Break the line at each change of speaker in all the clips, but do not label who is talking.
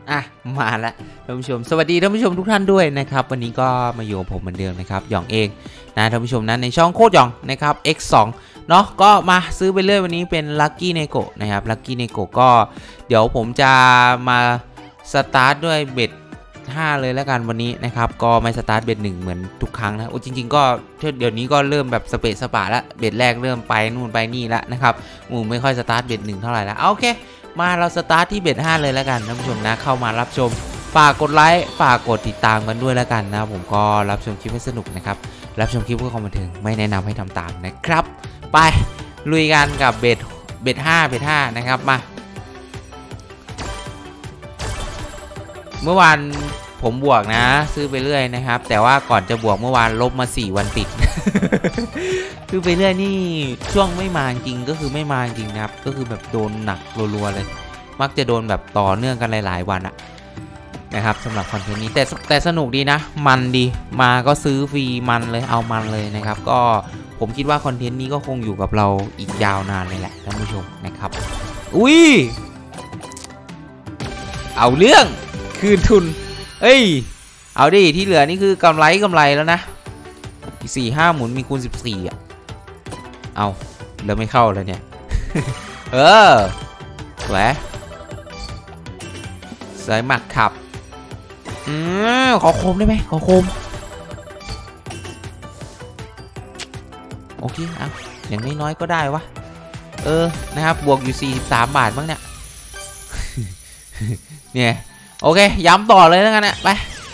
อ่ะมาแล้วท่านผู้ชมสวัสดีท่านผู้ชมทุกท่านด้วยนะครับวันนี้ก็มาอยู่กับผมเหมือนเดิมนะครับหยองเองนะท่านผู้ชมนั้นในช่องโคตรหยองนะครับ X2 เนาะก็มาซื้อไปเรื่อยวันนี้เป็น Lucky Neko นะครับ Lucky Neko ก็เดี๋ยวผมจะมาสตาร์ทด้วยเบ็ด5เลยแล้วกันวันนี้นะครับก็ไม่สตาร์ทเบ็ด1เหมือนทุกครั้งนะจริงๆก็เดี๋ยวนี้ก็เริ่มแบบสเปซสปะแล้วเบ็ดแรกเริ่มไปนู่นไปนี่แล้วนะครับไม่ค่อยสตาร์ทเบ็ด1เท่าไหร่แล้วโอเคมาเราสตาร์ทที่เบ็ด5เลยแล้วกันท่านผู้ชมนะเข้ามารับชมฝากกดไลค์ฝากกดติดตามกันด้วยแล้วกันนะผมก็รับชมคลิปให้สนุกนะครับรับชมคลิปเพื่อความบันเทิงไม่แนะนำให้ทำตามนะครับไปลุยกันกับเบ็ด5นะครับมาเมื่อวานผมบวกนะซื้อไปเรื่อยนะครับแต่ว่าก่อนจะบวกเมื่อวานลบมา4วันติด ซื้อไปเรื่อยนี่ช่วงไม่มาจริงก็คือไม่มาจริงนะครับก็คือแบบโดนหนักรัวๆเลยมักจะโดนแบบต่อเนื่องกันหลายๆวันอะนะครับสำหรับคอนเทนต์นี้แต่สนุกดีนะมันดีมาก็ซื้อฟรีมันเลยเอามันเลยนะครับก็ผมคิดว่าคอนเทนต์นี้ก็คงอยู่กับเราอีกยาวนานเลยแหละท่านผู้ชมนะครับอุ้ยเอาเรื่องคืนทุนเอ้ยเอาดิที่เหลือนี่คือกำไรแล้วนะ4-5หมุนมีคูณ14อ่ะเอาแล้วไม่เข้าแล้วเนี่ย สวยหมักขับขอโคมได้ไหมขอโคมโอเคอ่ะอย่างน้อยๆก็ได้วะนะครับบวกอยู่43 บาทบ้างเนี่ย เนี่ยโอเคย้ำต่อเลยแล้วกันนะไป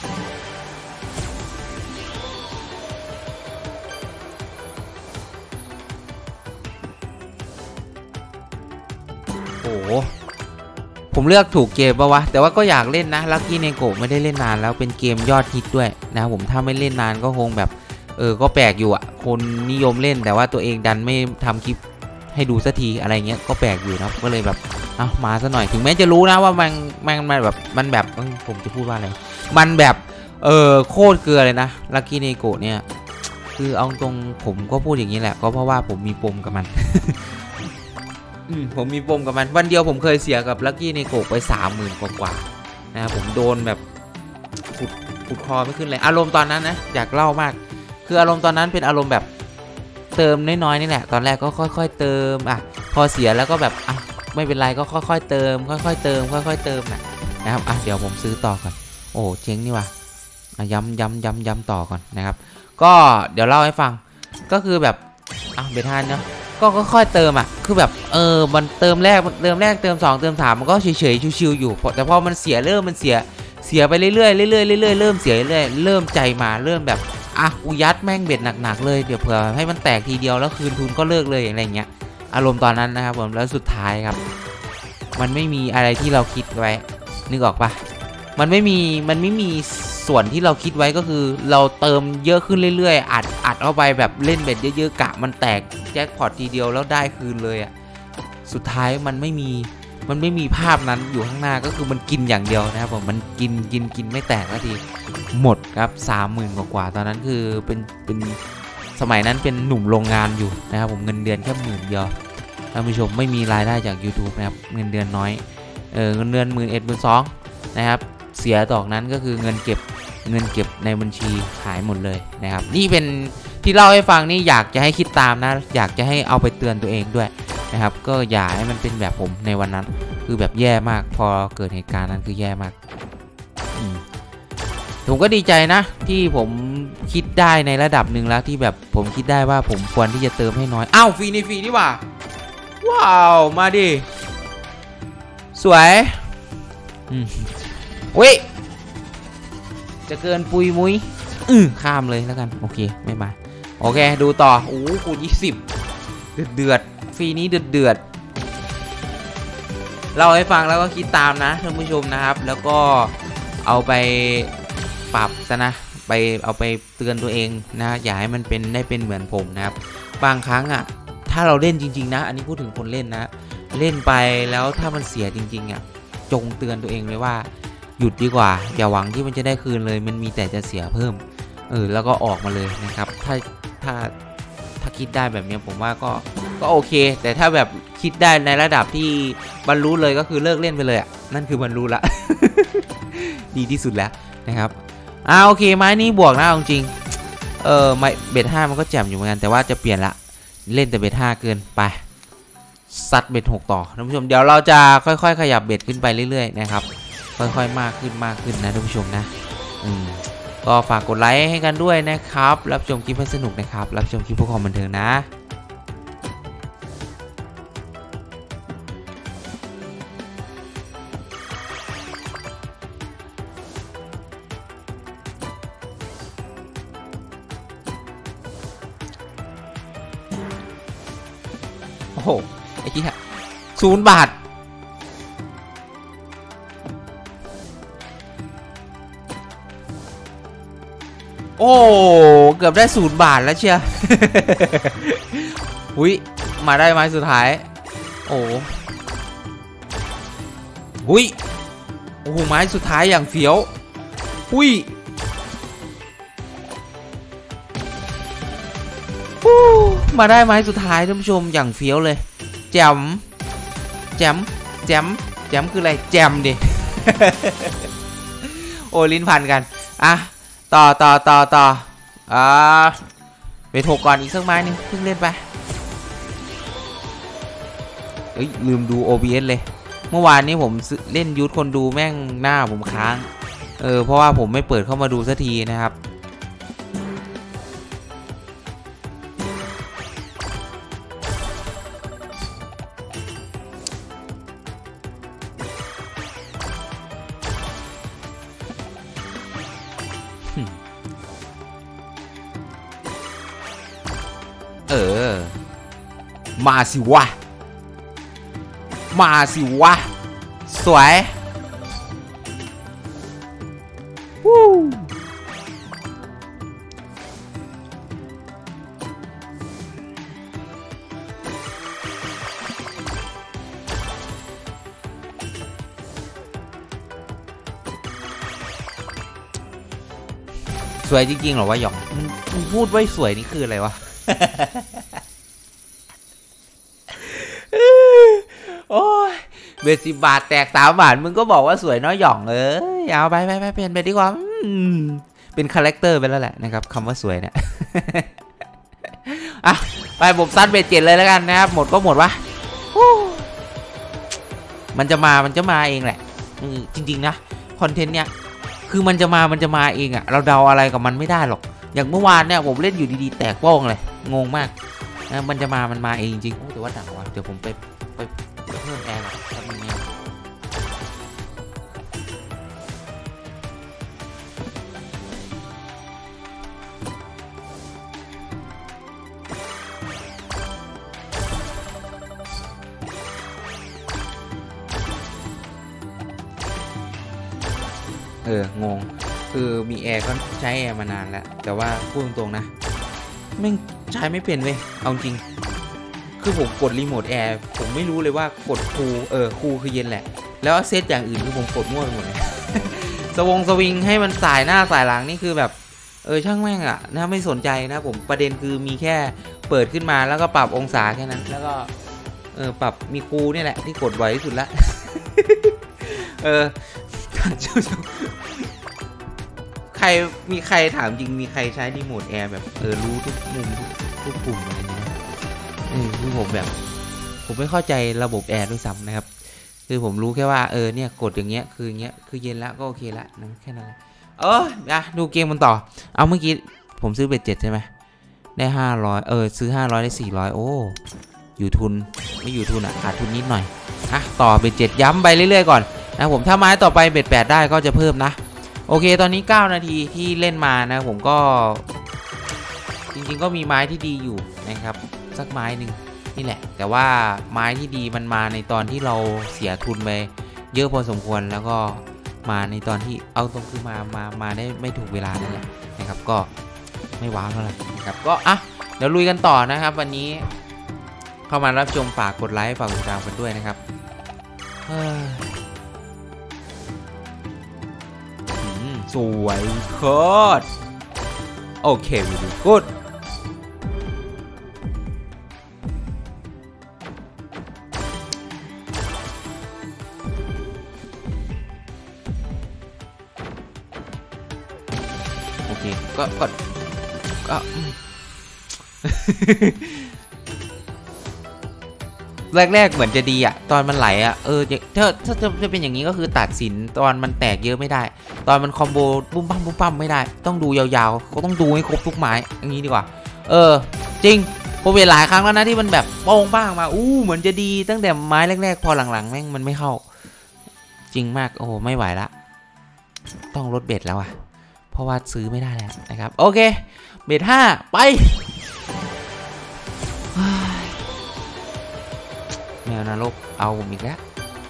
โอ้ผมเลือกถูกเกมปะวะแต่ว่าก็อยากเล่นนะ Lucky Neko ไม่ได้เล่นนานแล้วเป็นเกมยอดฮิตด้วยนะผมถ้าไม่เล่นนานก็คงแบบก็แปลกอยู่อ่ะคนนิยมเล่นแต่ว่าตัวเองดันไม่ทำคลิปให้ดูสักทีอะไรเงี้ยก็แปลกอยู่นะก็เลยแบบเอามาซะหน่อยถึงแม้จะรู้นะว่ามันแบบผมจะพูดว่าอะไรมันแบบโคตรเกลือเลยนะ Lucky Neko เนี่ยคือเอาตรงผมก็พูดอย่างนี้แหละก็เพราะว่าผมมีปมกับมัน ผมมีปมกับมันวันเดียวผมเคยเสียกับ Lucky Neko ไป 30,000 กว่านะครับผมโดนแบบขุดคอไม่ขึ้นเลยอารมณ์ตอนนั้นนะอยากเล่ามากคืออารมณ์ตอนนั้นเป็นอารมณ์แบบเติมน้อยๆนี่แหละตอนแรกก็ค่อยๆเติมพอเสียแล้วก็แบบไม่เป็นไรก็ค่อยๆเติมค่อยๆเติมนะครับเดี๋ยวผมซื้อต่อก่อนโอ้เจ๊งนี่ว่ะย้ำต่อก่อนนะครับก็เดี๋ยวเล่าให้ฟังก็คือแบบเบทานเนาะก็ค่อยๆเติมคือแบบมันเติมแรกเติม2เติม3มันก็เฉยๆชิวๆอยู่แต่พอมันเสียไปเรื่อยๆเริ่มเสียเรื่อยเริ่มใจมาเริ่มแบบกูยัดแม่งเบ็ดหนักๆเลยเดี๋ยวเผื่อให้มันแตกทีเดียวแล้วคืนทุนก็เลิกเลยอะไรเงี้ยอารมณ์ตอนนั้นนะครับผมแล้วสุดท้ายครับมันไม่มีอะไรที่เราคิดไว้นึกออกปะมันไม่มีส่วนที่เราคิดไว้ก็คือเราเติมเยอะขึ้นเรื่อยๆอัดเข้าไปแบบเล่นเบ็ดเยอะๆกะมันแตกแจ็คพอตทีเดียวแล้วได้คืนเลยสุดท้ายมันไม่มีภาพนั้นอยู่ข้างหน้าก็คือมันกินอย่างเดียวนะครับผมมันกินไม่แตกสักทีหมดครับ 30,000 กว่าตอนนั้นคือเป็นสมัยนั้นเป็นหนุ่มโรงงานอยู่นะครับผมเงินเดือนแค่10,000 เดียวท่านผู้ชมไม่มีรายได้จาก YouTube นะครับเงินเดือนน้อยเงินเดือน11,000-12,000นะครับเสียดอกนั้นก็คือเงินเก็บในบัญชีหายหมดเลยนะครับนี่เป็นที่เล่าให้ฟังนี่อยากจะให้คิดตามนะอยากจะให้เอาไปเตือนตัวเองด้วยนะครับก็อย่าให้มันเป็นแบบผมในวันนั้นคือแบบแย่มากพอเกิดเหตุการณ์นั้นคือแย่มากผมก็ดีใจนะที่ผมคิดได้ในระดับหนึ่งแล้วที่แบบผมคิดได้ว่าผมควรที่จะเติมให้น้อยฟรีนี่หว่าว้าวมาดิสวยอุ้ยจะเกินปุยมุ้ยข้ามเลยแล้วกันโอเคไม่มาโอเคดูต่อคูณ20เดือดฟรีนี้เดือดเล่าให้ฟังแล้วก็คิดตามนะท่านผู้ชมนะครับแล้วก็เอาไปปรับซะนะเอาไปเตือนตัวเองนะอย่าให้มันเป็นเหมือนผมนะครับบางครั้งถ้าเราเล่นจริงๆนะอันนี้พูดถึงคนเล่นนะเล่นไปแล้วถ้ามันเสียจริงๆจงเตือนตัวเองเลยว่าหยุดดีกว่าอย่าหวังที่มันจะได้คืนเลยมันมีแต่จะเสียเพิ่มแล้วก็ออกมาเลยนะครับถ้าคิดได้แบบนี้ผมว่าก็โอเคแต่ถ้าแบบคิดได้ในระดับที่บรรลุเลยก็คือเลิกเล่นไปเลยนั่นคือบรรลุละ ดีที่สุดแล้วนะครับโอเคไม้นี้บวกนะจริงไม่เบ็ด5มันก็แจ่มอยู่เหมือนกันแต่ว่าจะเปลี่ยนละเล่นแต่เบ็ด5เกินไปซัดเบ็ด6ต่อท่านผู้ชมเดี๋ยวเราจะค่อยๆขยับเบ็ดขึ้นไปเรื่อยๆนะครับค่อยๆมากขึ้นนะท่านผู้ชมนะก็ฝากกดไลค์ให้กันด้วยนะครับรับชมคลิปให้สนุกนะครับรับชมคลิปเพื่อความบันเทิงนะโอ้โหไอ้ที่0 บาทโอ้เกือบได้0 บาทแล้วเชียอุ้ยมาได้ไม้สุดท้ายโอ้หุ้ยโอ้โหไม้สุดท้ายอย่างเฟี้ยวหุ้ยมาได้ไม้สุดท้ายท่านผู้ชมอย่างเฟี้ยวเลยแจมคืออะไรแจมดิ โอ้ลิ้นพันกันต่อไปถกก่อนอีกสักไม้นึงเพิ่งเล่นไปลืมดู OBS เลยเมื่อวานนี้ผมเล่นยูทคนดูแม่งหน้าผมค้างเพราะว่าผมไม่เปิดเข้ามาดูสักทีนะครับมาสิวะสวยสวยจริงๆเหรอวะหยองมึงพูดไว้สวยนี่คืออะไรวะ โอ้ยเบ็ด10 บาทแตก3 บาทมึงก็บอกว่าสวยน้อยหย่องเอาไปเปลี่ยนไปดีกว่าเป็นคาแรคเตอร์ไปแล้วแหละนะครับคำว่าสวยเนี่ย ไปผมซัดเบ็ด7เลยแล้วกันนะครับหมดก็หมดวะมันจะมาเองแหละจริงๆนะคอนเทนต์เนี่ยคือมันจะมาเองเราเดาอะไรกับมันไม่ได้หรอกอย่างเมื่อวานเนี่ยผมเล่นอยู่ดีๆแตกโป้งเลยงงมากนะมันมาเองจริงๆแต่ว่าหนักว่ะเดี๋ยวผมไปเพิ่มแอร์ก่อนแป๊บนึงนะงงคือมีแอร์ก็ใช้แอร์มานานแล้วแต่ว่าพูดตรงๆนะไม่ใช้ไม่เป็นเว้ยเอาจริงคือผมกดรีโมทแอร์ผมไม่รู้เลยว่ากดคูคูคือเย็นแหละแล้วเซตอย่างอื่นคือผมกดมั่วไปหมดเลยสวิงให้มันสายหน้าสายหลังนี่คือแบบช่างแม่งนะไม่สนใจนะผมประเด็นคือมีแค่เปิดขึ้นมาแล้วก็ปรับองศาแค่นั้นแล้วก็ปรับมีคูนี่แหละที่กดไว้ที่สุดละมีใครถามจริงมีใครใช้รีโมทแอร์แบบรู้ทุกมุมทุกปุ่มอะไรอย่างเงี้ยคือผมแบบผมไม่เข้าใจระบบแอร์ด้วยซ้ำนะครับคือผมรู้แค่ว่าเนี่ยกดอย่างเงี้ยคืออย่างเงี้ยคือเย็นแล้วก็โอเคละนะแค่นั้นดูเกมมันต่อเอาเมื่อกี้ผมซื้อเบ็ด7ใช่ไหมได้500ซื้อ500ได้400โอ้อยู่ทุนไม่อยู่ทุนขาดทุนนิดหน่อยต่อเบ็ด7ย้ำไปเรื่อยๆก่อนนะผมถ้าไม้ต่อไปเบ็ด8ได้ก็จะเพิ่มนะโอเคตอนนี้9 นาทีที่เล่นมานะผมก็จริงๆก็มีไม้ที่ดีอยู่นะครับสักไม้หนึ่งนี่แหละแต่ว่าไม้ที่ดีมันมาในตอนที่เราเสียทุนไปเยอะพอสมควรแล้วก็มาในตอนที่เอาตรงคือมาได้ไม่ถูกเวลานั่นแหละนะครับก็ไม่ว้าวเท่าไหร่นะครับก็เดี๋ยวลุยกันต่อนะครับวันนี้เข้ามารับชมฝากกดไลค์ฝากติดตามกันด้วยนะครับสวยโคตรโอเควิวกูดเคก็แรกๆเหมือนจะดีอะตอนมันไหลอะถ้าจะเป็นอย่างนี้ก็คือตัดสินตอนมันแตกเยอะไม่ได้ตอนมันคอมโบบุ้มปั้มไม่ได้ต้องดูยาวๆก็ต้องดูให้ครบทุกไม้อย่างนี้ดีกว่าจริงผมเห็นหลายครั้งแล้วนะที่มันแบบโป้งบ้างมาเหมือนจะดีตั้งแต่ไม้แรกๆพอหลังๆแม่งมันไม่เข้าจริงมากโอ้โหไม่ไหวละต้องลดเบ็ดแล้วอะเพราะว่าซื้อไม่ได้แล้วนะครับโอเคเบ็ด5ไปแมวนรกเอาผมอีกแล้ว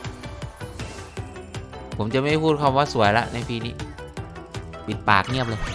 ผมจะไม่พูดคำว่าสวยละในปีนี้ปิดปากเงียบเลย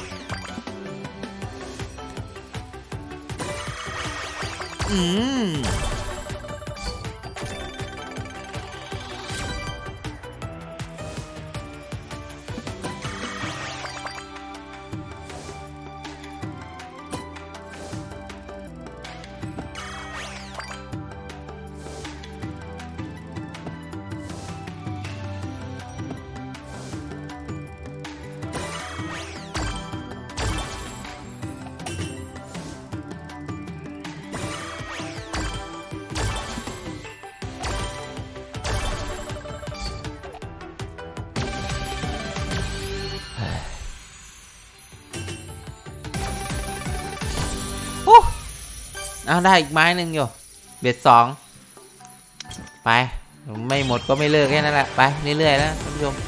ได้อีกไม้หนึ่งอยู่เบ็ด2ไปไม่หมดก็ไม่เลิกแค่นั้นแหละไปเรื่อยๆนะท่านผู้ชม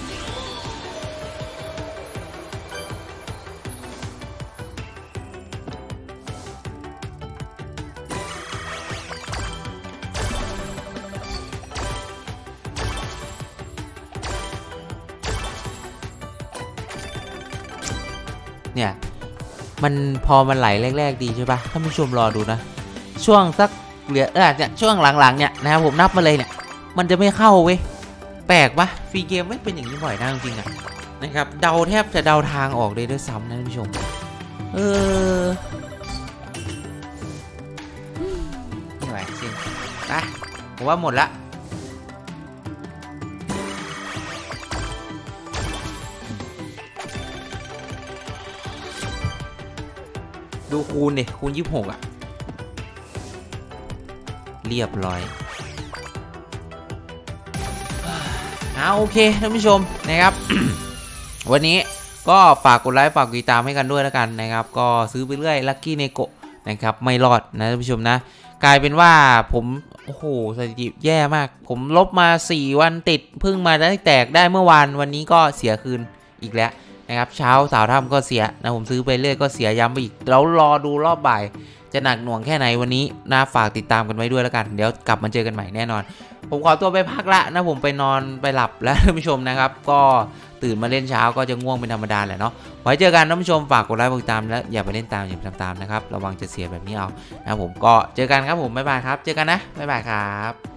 เนี่ยมันพอมันไหลแรกๆดีใช่ปะท่านผู้ชมรอดูนะช่วงสักเหลือเนี่ยช่วงหลังๆเนี่ยนะครับผมนับมาเลยเนี่ยมันจะไม่เข้าเว้ยแปลกปะฟรีเกมไม่เป็นอย่างนี้บ่อยนะจริงๆอะนะครับเดาแทบจะเดาทางออกเลยด้วยซ้ำนะท่านผู้ชมไม่ไหวจริงไปผมว่าหมดละดูคูณดิคูณ26อ่ะเรียบร้อยโอเคท่านผู้ชมนะครับ วันนี้ก็ฝากกดไลค์ฝากกดติดตามให้กันด้วยแล้วกันนะครับก็ซื้อไปเรื่อยลัคกี้เนโกะนะครับไม่รอดนะท่านผู้ชมนะกลายเป็นว่าผมโอ้โหสถิติแย่มากผมลบมา4วันติดเพิ่งมาได้แตกได้เมื่อวานวันนี้ก็เสียคืนอีกแล้วนะครับเช้าสาวถ้ำก็เสียนะผมซื้อไปเรื่อยก็เสียย้ำไปอีกแล้วรอดูรอบบ่ายจะหนักหน่วงแค่ไหนวันนี้นะฝากติดตามกันไว้ด้วยแล้วกันเดี๋ยวกลับมาเจอกันใหม่แน่นอนผมขอตัวไปพักละนะผมไปนอนไปหลับแล้วท่านผู้ชมนะครับก็ตื่นมาเล่นเช้าก็จะง่วงเป็นธรรมดาแหละเนาะไว้เจอกันท่านผู้ชมฝากกดไลค์กดติดตามแล้วอย่าไปเล่นตามอย่าไปทำตามนะครับระวังจะเสียแบบนี้เอานะผมก็เจอกันครับผมบ๊ายบายครับเจอกันนะบ๊ายบายครับ